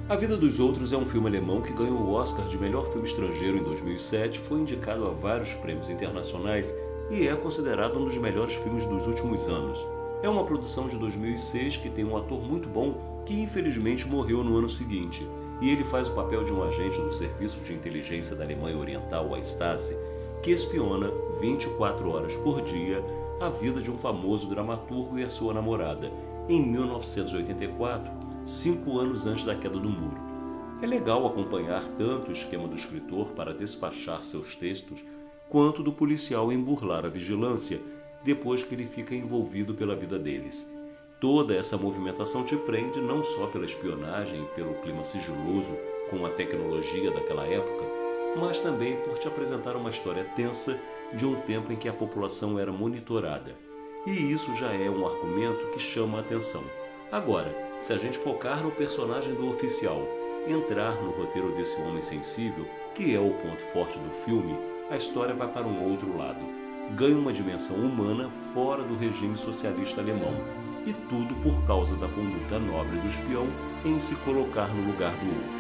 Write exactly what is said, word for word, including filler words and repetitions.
A Vida dos Outros é um filme alemão que ganhou o Oscar de melhor filme estrangeiro em dois mil e sete, foi indicado a vários prêmios internacionais e é considerado um dos melhores filmes dos últimos anos. É uma produção de dois mil e seis que tem um ator muito bom que infelizmente morreu no ano seguinte, e ele faz o papel de um agente do Serviço de Inteligência da Alemanha Oriental, a Stasi, que espiona vinte e quatro horas por dia a vida de um famoso dramaturgo e a sua namorada, em mil novecentos e oitenta e quatro, cinco anos antes da queda do muro. É legal acompanhar tanto o esquema do escritor para despachar seus textos, quanto do policial em burlar a vigilância depois que ele fica envolvido pela vida deles. Toda essa movimentação te prende não só pela espionagem e pelo clima sigiloso com a tecnologia daquela época, mas também por te apresentar uma história tensa de um tempo em que a população era monitorada. E isso já é um argumento que chama a atenção. Agora, se a gente focar no personagem do oficial, entrar no roteiro desse homem sensível, que é o ponto forte do filme, a história vai para um outro lado. Ganha uma dimensão humana fora do regime socialista alemão. E tudo por causa da conduta nobre do espião em se colocar no lugar do outro.